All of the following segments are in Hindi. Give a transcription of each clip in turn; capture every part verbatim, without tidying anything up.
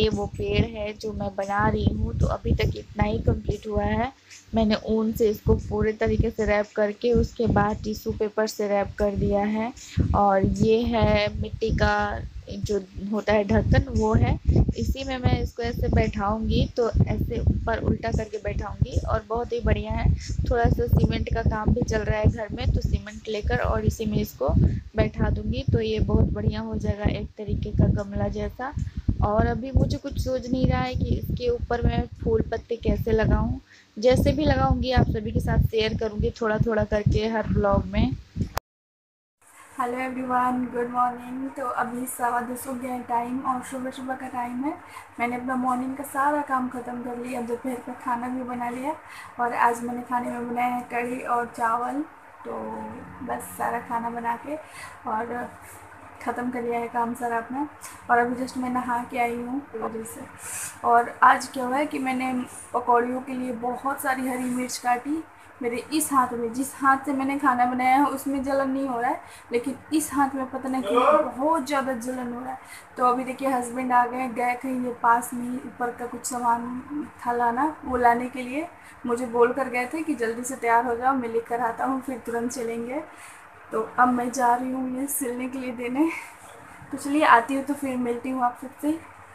ये वो पेड़ है जो मैं बना रही हूँ। तो अभी तक इतना ही कंप्लीट हुआ है। मैंने ऊन से इसको पूरे तरीके से रैप करके उसके बाद टिश्यू पेपर से रैप कर दिया है। और ये है मिट्टी का जो होता है ढक्कन, वो है। इसी में मैं इसको ऐसे बैठाऊंगी, तो ऐसे ऊपर उल्टा करके बैठाऊंगी और बहुत ही बढ़िया है। थोड़ा सा सीमेंट का काम भी चल रहा है घर में, तो सीमेंट लेकर और इसी में इसको बैठा दूंगी, तो ये बहुत बढ़िया हो जाएगा एक तरीके का गमला जैसा। और अभी मुझे कुछ सोच नहीं रहा है कि इसके ऊपर मैं फूल पत्ते कैसे लगाऊं। जैसे भी लगाऊंगी आप सभी के साथ शेयर करूंगी थोड़ा थोड़ा करके हर ब्लॉग में। Hello everyone, good morning. तो अभी सवा दस हो गया है टाइम और सुबह सुबह का टाइम है। मैंने अपना मॉर्निंग का सारा काम ख़त्म कर लिया। दोपहर का खाना भी बना लिया और आज मैंने खाने में बनाया है कढ़ी और चावल। तो बस सारा खाना बना के और ख़त्म कर लिया है काम सारा अपना। और अभी जस्ट मैं नहा के आई हूँ वजह से। और आज क्या हुआ है कि मैंने पकौड़ियों के लिए बहुत सारी हरी मिर्च काटी। मेरे इस हाथ में, जिस हाथ से मैंने खाना बनाया है उसमें जलन नहीं हो रहा है, लेकिन इस हाथ में पता नहीं क्यों बहुत ज़्यादा जलन हो रहा है। तो अभी देखिए हस्बैंड आ गए, गए कहीं ये पास में ऊपर का कुछ सामान था लाना, वो लाने के लिए मुझे बोल कर गए थे कि जल्दी से तैयार हो जाओ, मैं लेकर आता हूँ, फिर तुरंत चलेंगे। तो अब मैं जा रही हूँ ये सिलने के लिए देने। तो चलिए आती हूँ तो फिर मिलती हूँ आप सबसे।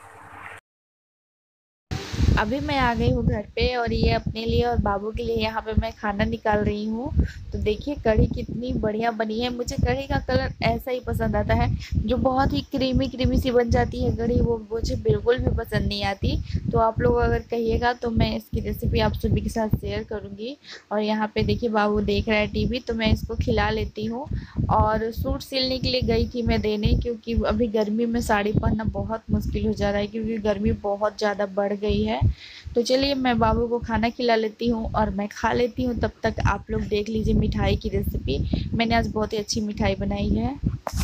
अभी मैं आ गई हूँ घर पे और ये अपने लिए और बाबू के लिए यहाँ पे मैं खाना निकाल रही हूँ। तो देखिए कढ़ी कितनी बढ़िया बनी है। मुझे कढ़ी का कलर ऐसा ही पसंद आता है, जो बहुत ही क्रीमी क्रीमी सी बन जाती है कढ़ी, वो मुझे बिल्कुल भी पसंद नहीं आती। तो आप लोग अगर कहिएगा तो मैं इसकी रेसिपी आप सभी के साथ शेयर करूँगी। और यहाँ पे देखिए बाबू देख रहा है टीवी, तो मैं इसको खिला लेती हूँ। और सूट सिलने के लिए गई थी मैं देने, क्योंकि अभी गर्मी में साड़ी पहनना बहुत मुश्किल हो जा रहा है, क्योंकि गर्मी बहुत ज़्यादा बढ़ गई है। तो चलिए मैं बाबू को खाना खिला लेती हूँ और मैं खा लेती हूँ। तब तक आप लोग देख लीजिए मिठाई की रेसिपी। मैंने आज बहुत ही अच्छी मिठाई बनाई है।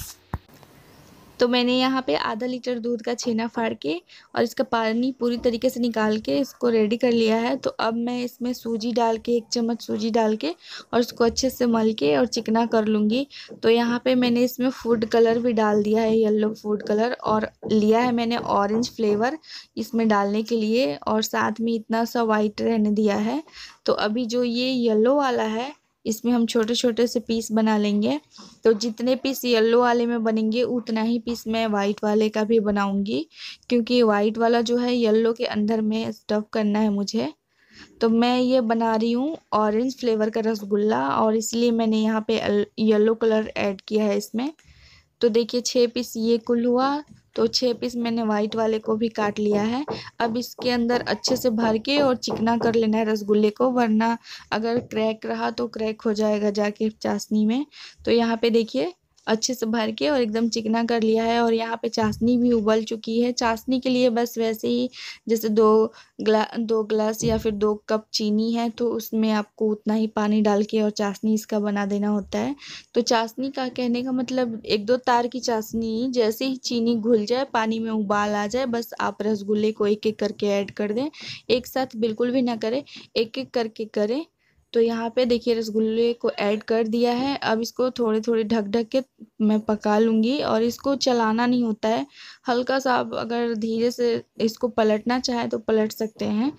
तो मैंने यहाँ पे आधा लीटर दूध का छेना फाड़ के और इसका पानी पूरी तरीके से निकाल के इसको रेडी कर लिया है। तो अब मैं इसमें सूजी डाल के, एक चम्मच सूजी डाल के और इसको अच्छे से मल के और चिकना कर लूँगी। तो यहाँ पे मैंने इसमें फूड कलर भी डाल दिया है, येलो फूड कलर, और लिया है मैंने ऑरेंज फ्लेवर इसमें डालने के लिए, और साथ में इतना सा वाइट रहने दिया है। तो अभी जो ये येलो वाला है इसमें हम छोटे छोटे से पीस बना लेंगे। तो जितने पीस येलो वाले में बनेंगे उतना ही पीस मैं वाइट वाले का भी बनाऊंगी, क्योंकि वाइट वाला जो है येलो के अंदर में स्टफ करना है मुझे। तो मैं ये बना रही हूँ ऑरेंज फ्लेवर का रसगुल्ला, और इसलिए मैंने यहाँ पे येलो कलर ऐड किया है इसमें। तो देखिए छः पीस ये कुल हुआ। तो छः पीस मैंने वाइट वाले को भी काट लिया है। अब इसके अंदर अच्छे से भर के और चिकना कर लेना है रसगुल्ले को, वरना अगर क्रैक रहा तो क्रैक हो जाएगा जाके चाशनी में। तो यहाँ पे देखिए अच्छे से भर के और एकदम चिकना कर लिया है। और यहाँ पे चाशनी भी उबल चुकी है। चाशनी के लिए बस वैसे ही जैसे दो ग्ला दो ग्लास या फिर दो कप चीनी है, तो उसमें आपको उतना ही पानी डाल के और चाशनी इसका बना देना होता है। तो चाशनी का कहने का मतलब एक दो तार की चाशनी, जैसे ही चीनी घुल जाए, पानी में उबाल आ जाए, बस आप रसगुल्ले को एक एक करके ऐड कर दें। एक साथ बिल्कुल भी ना करें, एक एक करके करें। तो यहाँ पे देखिए रसगुल्ले को ऐड कर दिया है। अब इसको थोड़े थोड़े ढक ढक के मैं पका लूँगी, और इसको चलाना नहीं होता है। हल्का सा आप अगर धीरे से इसको पलटना चाहे तो पलट सकते हैं,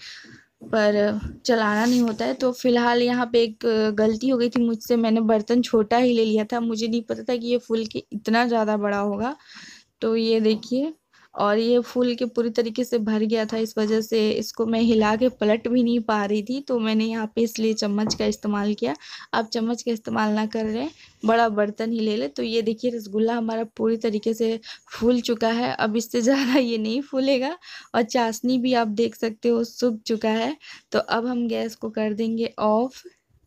पर चलाना नहीं होता है। तो फिलहाल यहाँ पे एक गलती हो गई थी मुझसे, मैंने बर्तन छोटा ही ले लिया था। मुझे नहीं पता था कि ये फूल के इतना ज़्यादा बड़ा होगा। तो ये देखिए, और ये फूल के पूरी तरीके से भर गया था, इस वजह से इसको मैं हिला के पलट भी नहीं पा रही थी। तो मैंने यहाँ पे इसलिए चम्मच का इस्तेमाल किया। आप चम्मच का इस्तेमाल ना कर रहे, बड़ा बर्तन ही ले ले। तो ये देखिए रसगुल्ला हमारा पूरी तरीके से फूल चुका है। अब इससे ज़्यादा ये नहीं फूलेगा। और चाशनी भी आप देख सकते हो सूख चुका है। तो अब हम गैस को कर देंगे ऑफ।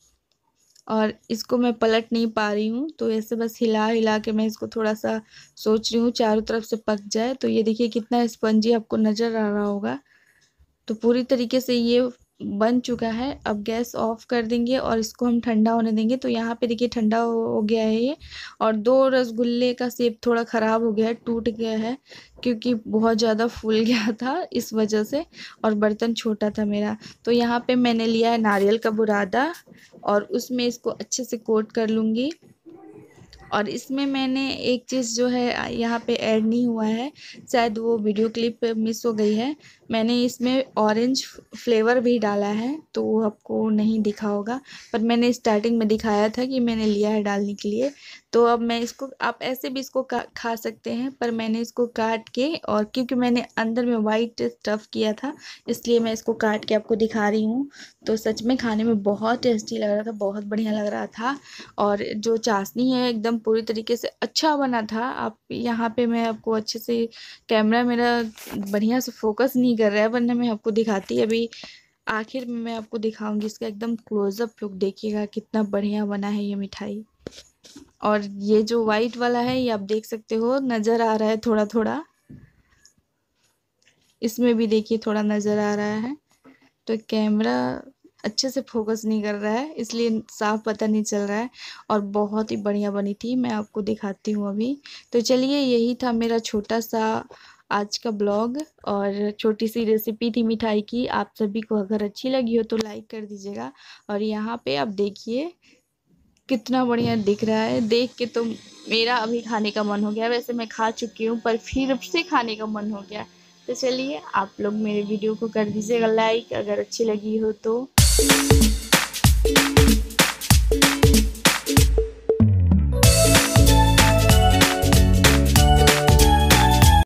और इसको मैं पलट नहीं पा रही हूँ, तो ऐसे बस हिला हिला के मैं इसको थोड़ा सा सोच रही हूँ चारों तरफ से पक जाए। तो ये देखिए कितना स्पंजी आपको नज़र आ रहा होगा। तो पूरी तरीके से ये बन चुका है। अब गैस ऑफ कर देंगे और इसको हम ठंडा होने देंगे। तो यहाँ पे देखिए ठंडा हो हो गया है ये। और दो रसगुल्ले का शेप थोड़ा ख़राब हो गया है, टूट गया है, क्योंकि बहुत ज़्यादा फूल गया था इस वजह से, और बर्तन छोटा था मेरा। तो यहाँ पे मैंने लिया है नारियल का बुरादा और उसमें इसको अच्छे से कोट कर लूँगी। और इसमें मैंने एक चीज़ जो है यहाँ पे ऐड नहीं हुआ है, शायद वो वीडियो क्लिप मिस हो गई है। मैंने इसमें ऑरेंज फ्लेवर भी डाला है तो वो आपको नहीं दिखा होगा, पर मैंने स्टार्टिंग में दिखाया था कि मैंने लिया है डालने के लिए। तो अब मैं इसको, आप ऐसे भी इसको खा सकते हैं, पर मैंने इसको काट के, और क्योंकि मैंने अंदर में वाइट स्टफ़ किया था इसलिए मैं इसको काट के आपको दिखा रही हूँ। तो सच में खाने में बहुत टेस्टी लग रहा था, बहुत बढ़िया लग रहा था। और जो चाशनी है एकदम पूरी तरीके से अच्छा बना था। आप यहाँ पे मैं आपको अच्छे से, कैमरा मेरा बढ़िया से फोकस नहीं कर रहा है, वरना मैं आपको दिखाती। अभी आखिर में मैं आपको दिखाऊंगी इसका एकदम क्लोजअप लुक, देखिएगा कितना बढ़िया बना है ये मिठाई। और ये जो वाइट वाला है ये आप देख सकते हो, नज़र आ रहा है थोड़ा थोड़ा, इसमें भी देखिए थोड़ा नज़र आ रहा है। तो कैमरा अच्छे से फोकस नहीं कर रहा है इसलिए साफ पता नहीं चल रहा है। और बहुत ही बढ़िया बनी थी, मैं आपको दिखाती हूँ अभी। तो चलिए, यही था मेरा छोटा सा आज का ब्लॉग और छोटी सी रेसिपी थी मिठाई की। आप सभी को अगर अच्छी लगी हो तो लाइक कर दीजिएगा। और यहाँ पे आप देखिए कितना बढ़िया दिख रहा है, देख के तो मेरा अभी खाने का मन हो गया। वैसे मैं खा चुकी हूँ पर फिर से खाने का मन हो गया। तो चलिए, आप लोग मेरे वीडियो को कर दीजिएगा लाइक अगर अच्छी लगी हो तो।